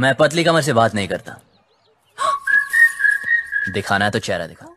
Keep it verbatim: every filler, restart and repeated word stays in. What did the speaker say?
मैं पतली कमर से बात नहीं करता। दिखाना है तो चेहरा दिखा।